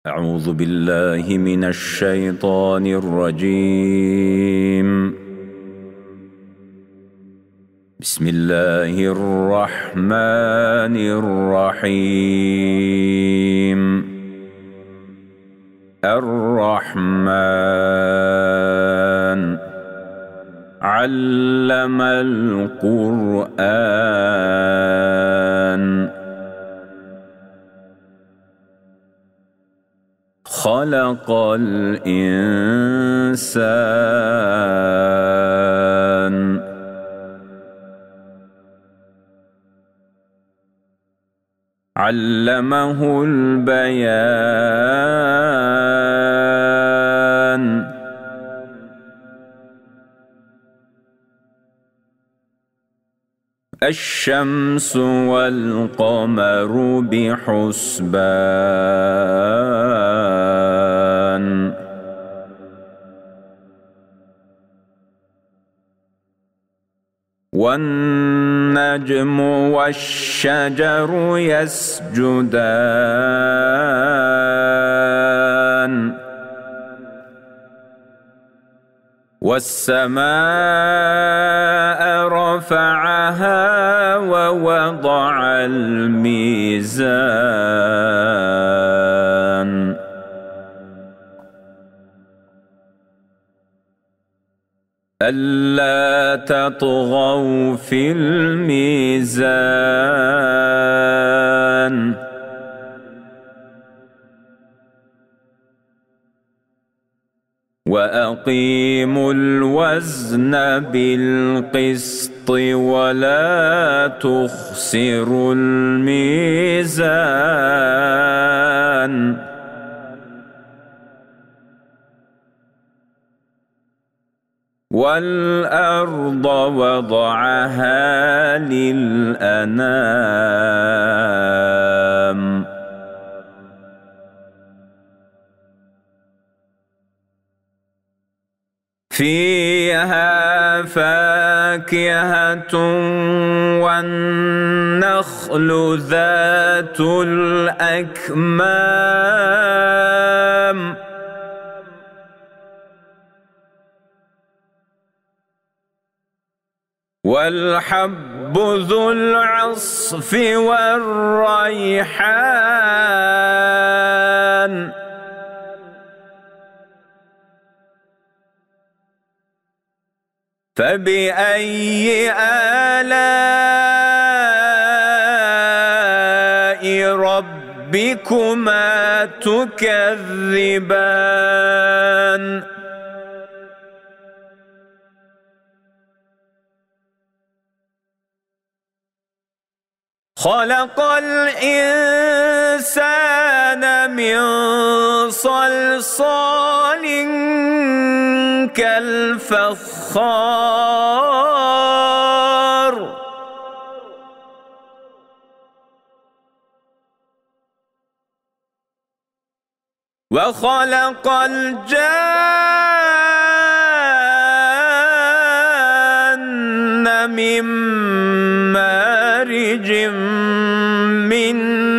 أعوذ بالله من الشيطان الرجيم. بسم الله الرحمن الرحيم. الرحمن علم القرآن خلق الإنسان علمه البيان الشمس والقمر بحسبان والنجم والشجر يسجدان والسماء رفعها ووضع الميزان ألا تطغوا في الميزان وأقيموا الوزن بالقسط ولا تخسروا الميزان والأرض وضعها للأنام فيها فاكهة والنخل ذات الأكمام والحب ذو العصف والريحان فبأي آلاء ربكما تكذبان خلق الإنسان من صلصال كالفخار وخلق الجان من مارج من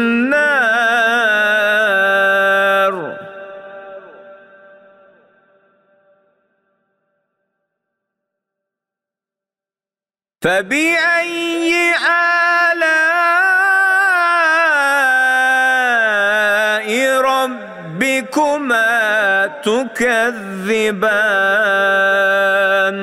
نار فبأي آلاء ربكما تكذبان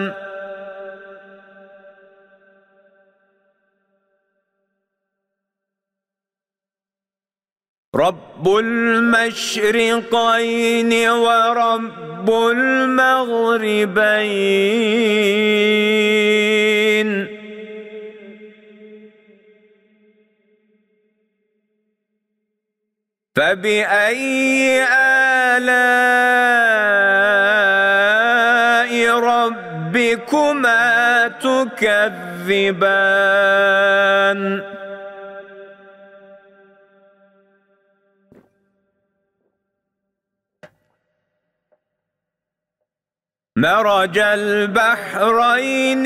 رب المشرقين ورب المغربين فبأي آلاء ربكما تكذبان مرج البحرين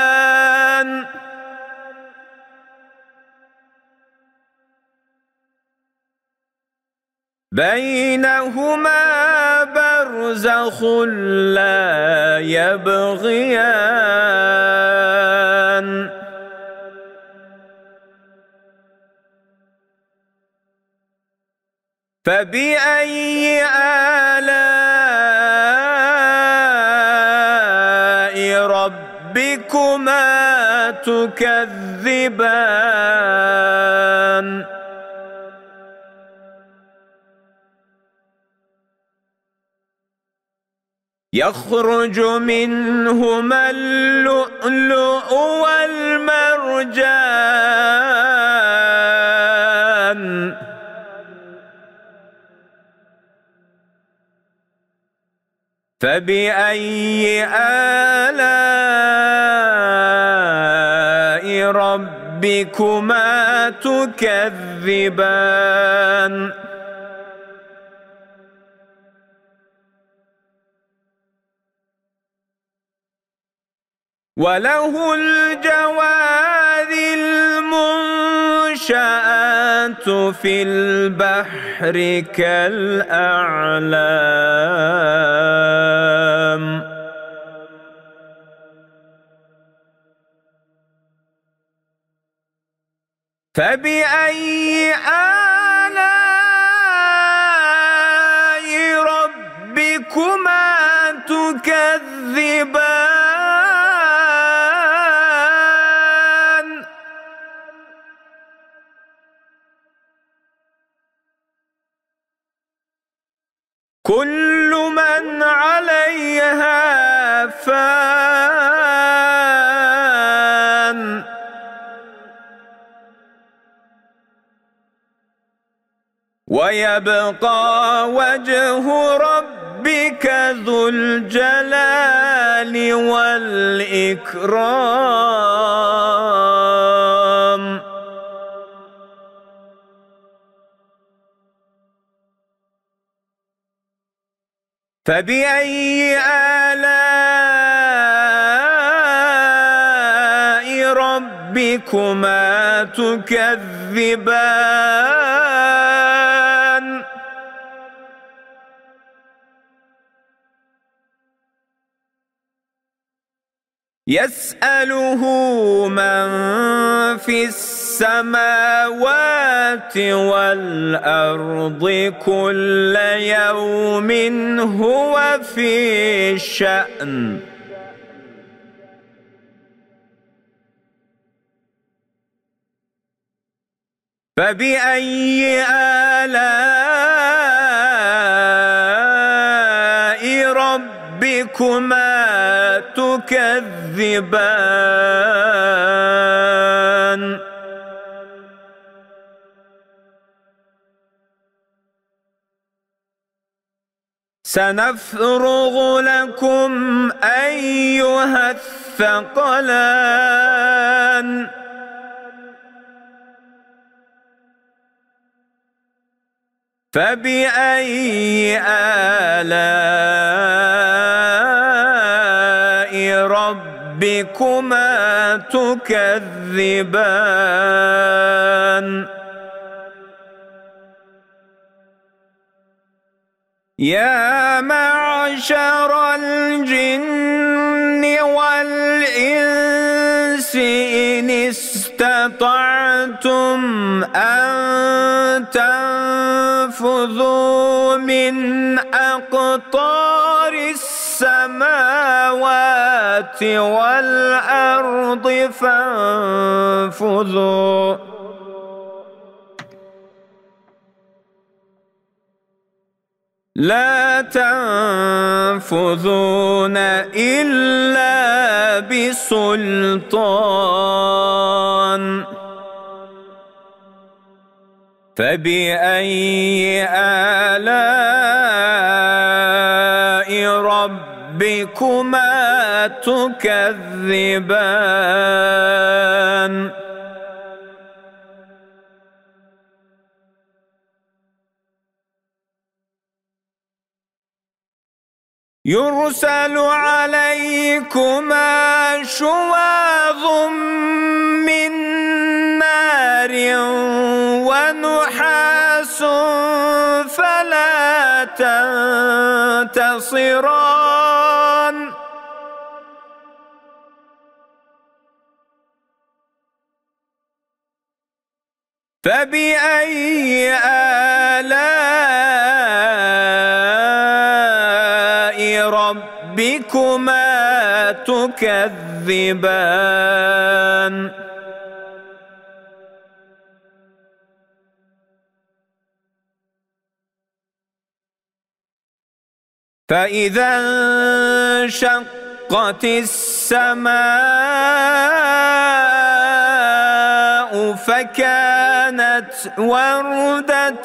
يلتقيان بينهما برزخ لا يبغيان فبأي آلاء ربكما تكذبان يخرج منهما اللؤلؤ والمرجان فبأي آلاء ربكما تكذبان وله الجوار المنشآت في البحر كالأعلام فبأي آلاء ربكما تكذبان كل من عليها فان ويبقى وجه ربك ذو الجلال والإكرام فبأي آلاء ربكما تكذبان يسأله من في السماوات والأرض كل يوم هو في شأن فبأي آلاء ربكما تكذبان سنفرغ لكم أيها الثقلان فبأي آلاء ربكما تكذبان يا معشر الجن والإنس إن استطعتم أن تنفذوا من أقطار السماوات والأرض فانفذوا لا تنفذون إلا بسلطان فبأي آلاء ربكما تكذبان يرسل عليكما شواظ من نار ونحاس فلا تنتصران فبأي آلاء ربكما تكذبان فإذا انشقت السماء فكانت وردة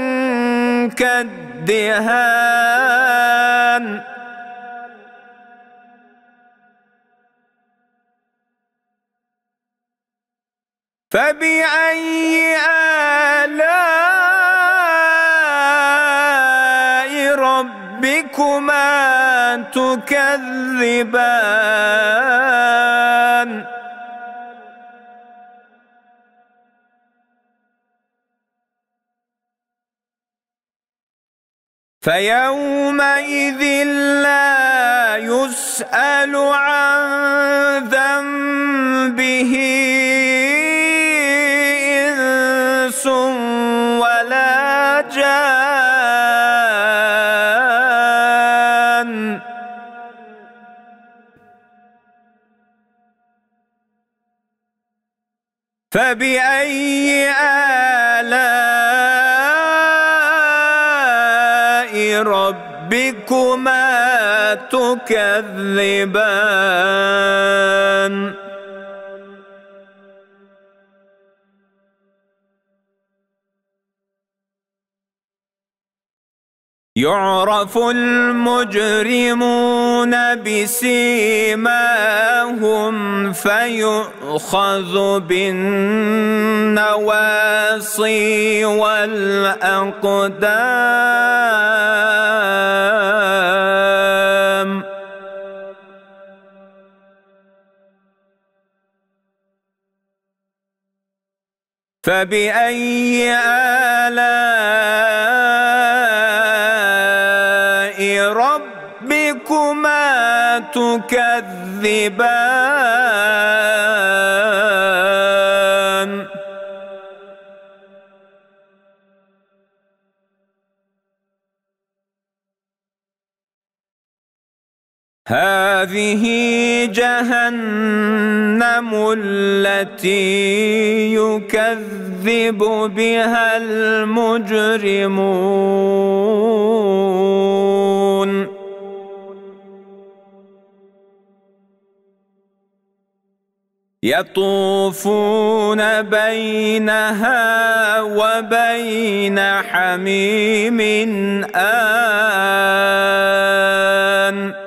كالدهان فبأي آلاء ربكما تكذبان فيومئذ لا يسأل عن ذنبه إنس ولا جان فبأي آلاء ربكما تكذبان يعرف المجرمون بسيماهم فيؤخذ بالنواصي والأقدام فبأي آلاء ربكما تكذبان هذه جهنم التي يكذب بها المجرمون يطوفون بينها وبين حميم آن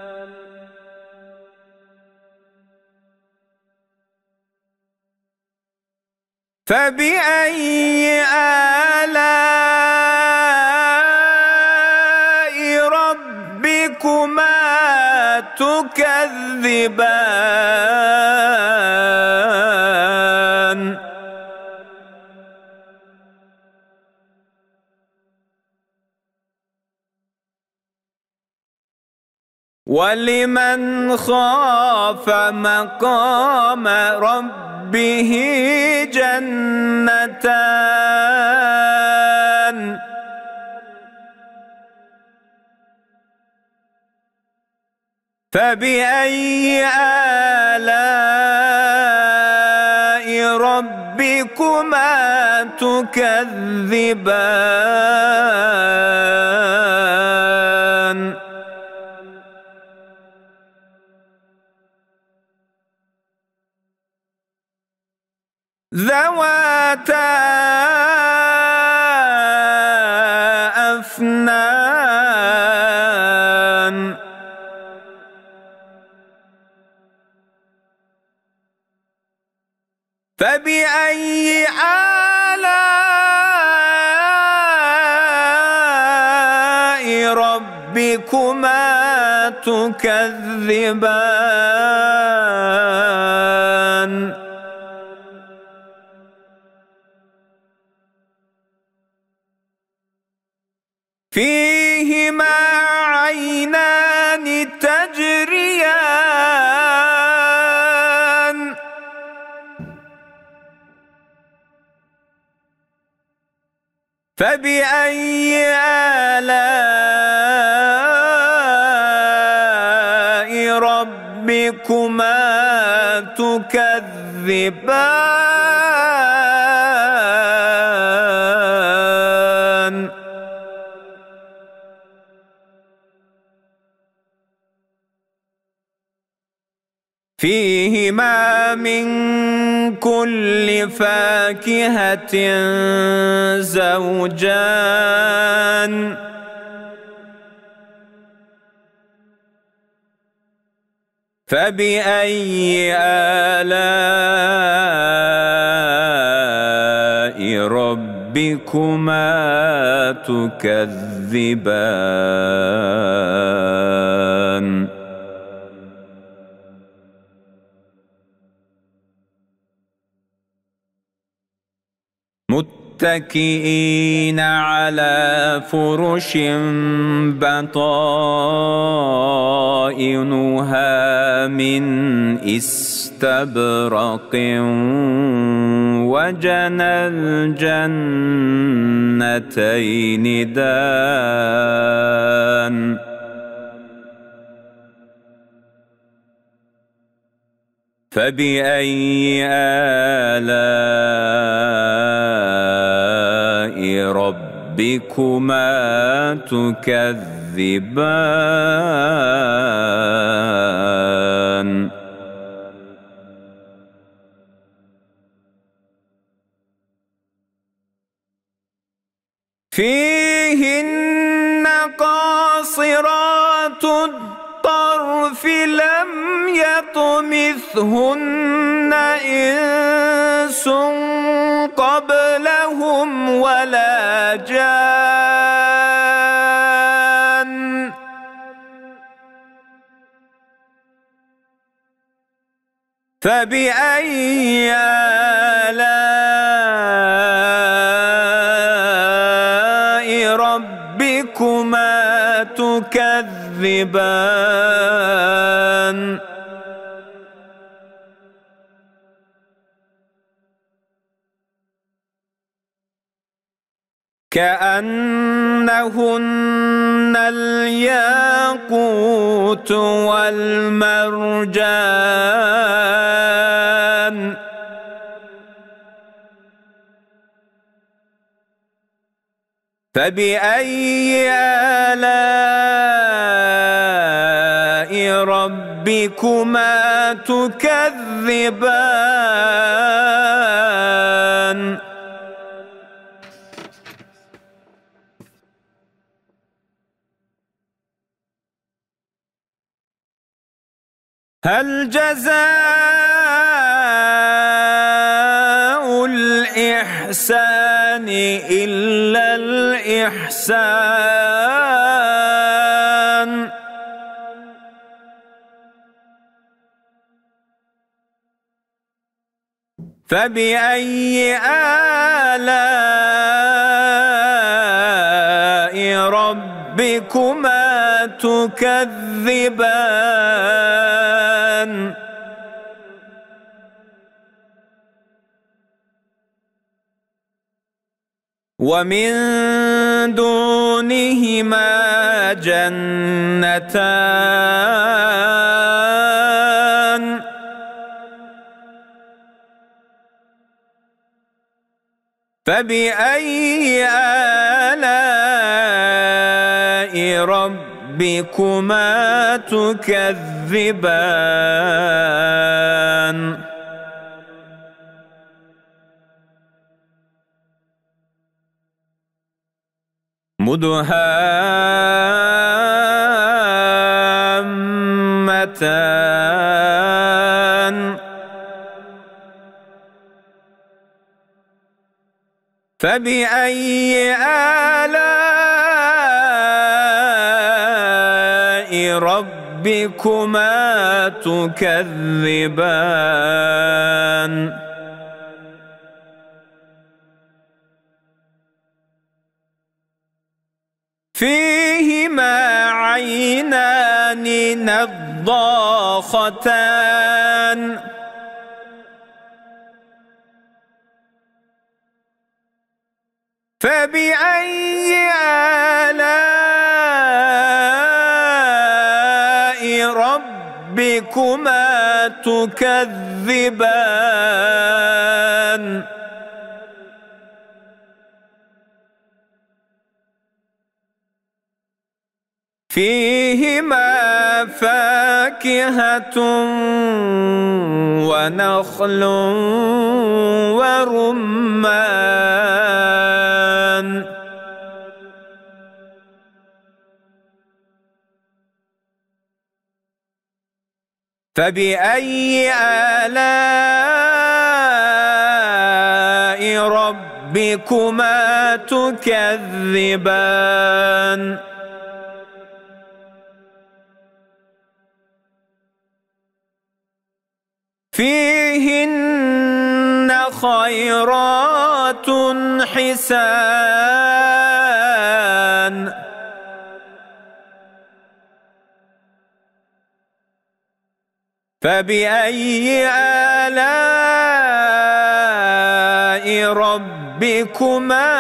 فبأي آلاء ربكما تكذبان ولمن خاف مقام ربه جنتان فبأي آلاء ربكما تكذبان ذواتا أفنان فبأي آلاء ربكما تكذبان في فيهما عينان تجريان فبأي آلاء ربكما تكذبان فيهما من كل فاكهة زوجان فبأي آلاء ربكما تكذبان متكئين على فرش بطائنها من استبرق وجنى الجنتين دان فبأي آلاء ربكما تكذبان فيهن قاصرات الطرف لم يطمثهن إنس قبلهم ولا جان فبأي آلاء ربكما تكذبان كأنهن الياقوت والمرجان فبأي آلاء ربكما تكذبان هل جزاء الإحسان إلا الإحسان فبأي آلاء ربكما تكذبان ومن دونهما جنتان فبأي آلاء ربكما تكذبان مدهامتان فبأي آلاء ربكما تكذبان فيهما عينان نضاختان فبأي آلاء ربكما تكذبان فيهما فاكهة ونخل ورمان فبأي آلاء ربكما تكذبان فيهن خيرات حسان فبأي آلاء ربكما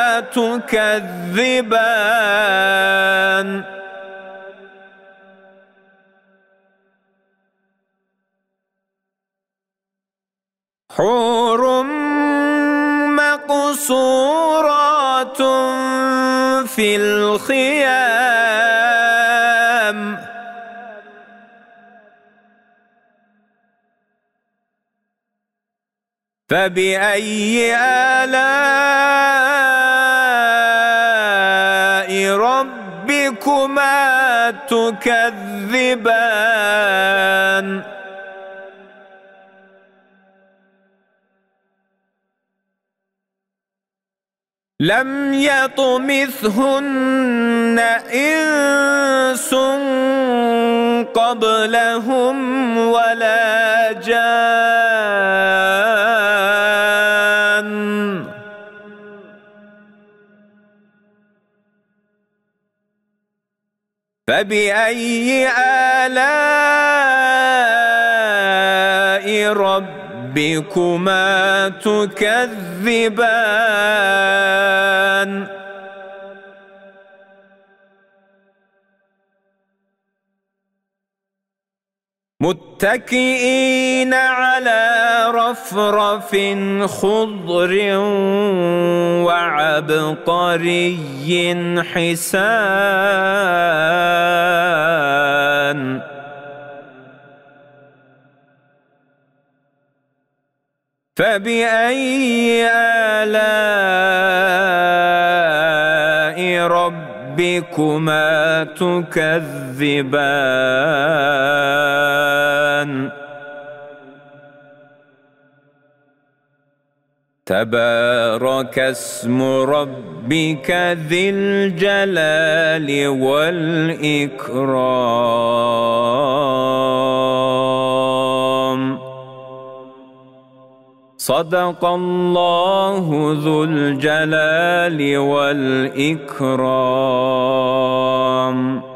تكذبان حور مقصورات في الخيام فبأي آلاء ربكما تكذبان لم يطمثهن إنس قبلهم ولا جان فبأي آلاء ربكما تكذبان متكئين على رفرف خضر وعبقري حسان فبأي آلاء ربكما تكذبان تبارك اسم ربك ذي الجلال والإكرام صدق الله ذو الجلال والإكرام.